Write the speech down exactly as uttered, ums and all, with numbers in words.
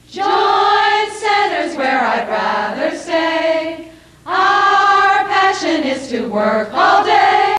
Joint centers where I'd rather stay. Our passion is to work all day.